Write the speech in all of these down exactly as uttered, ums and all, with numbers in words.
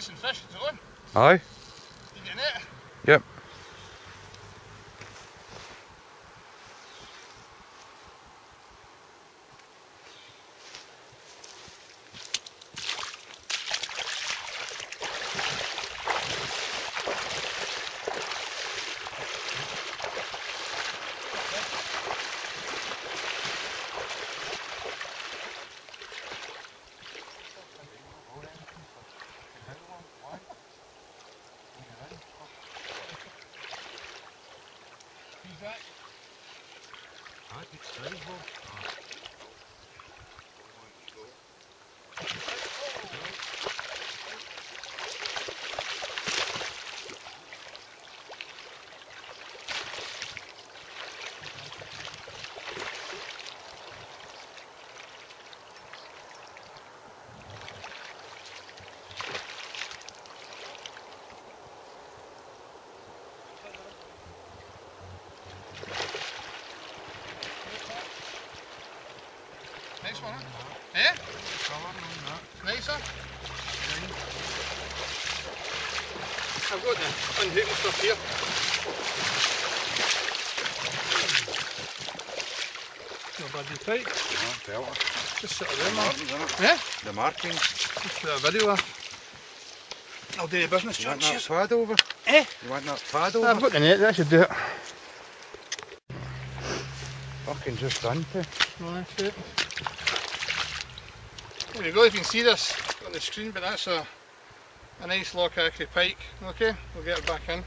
releasing fish, is it on? Aye. You getting it? Yep. Who's that? Ah, good size, Bob. Ah. Nice one, huh? Eh? Nicer? I've got the unhooking stuff here. Not bad, you tight. Yeah, belter. Just sit The around, man. markings, innit? Eh? The markings. Just put a video off. I'll do your business, You John. want that Cheers. pad over? Eh? You want that pad over? I've got the net, that should do it. Fucking just done to. No, that's it. There you go, you can see this on the screen, but that's a, a nice Loch Ackley pike. Okay, we'll get it back in.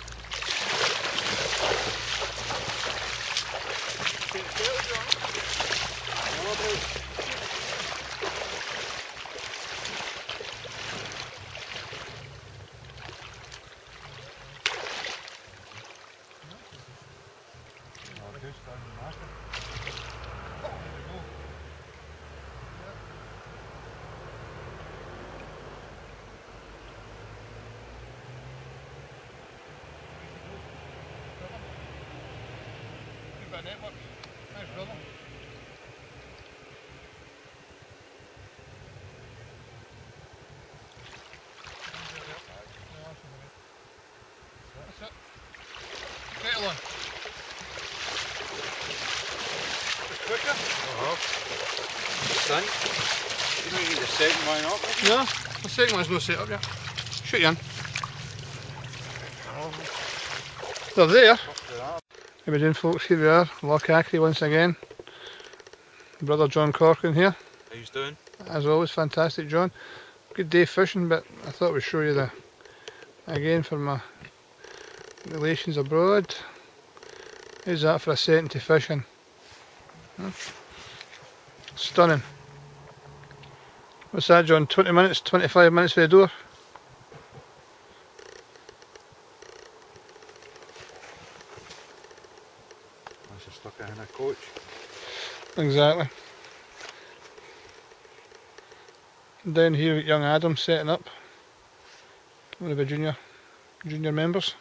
Network. Nice brother. That's it. Kettle on. It's quicker. Uh-huh. Done. You don't need the second one up, do you? No, the second one's no set up yet. Shoot you in. They're there. How we doing, folks? Here we are, Loch Ackley once again. Brother John Corcoran here. How you doing? As always, fantastic, John. Good day fishing, but I thought we'd show you the again for my relations abroad. How's that for a setting to fishing? Huh? Stunning. What's that, John? twenty minutes, twenty-five minutes for the door? Unless you're stuck in a coach. Exactly. Down here with young Adam setting up. One of the junior junior members.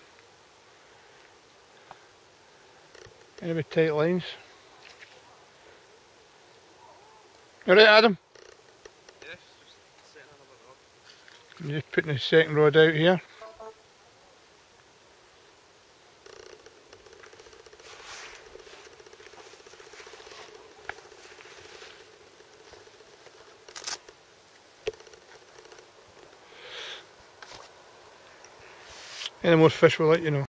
Anyway, tight lines. You alright, Adam? Yes, just setting another rod. I'm just putting the second rod out here. Any more fish we'll let you know.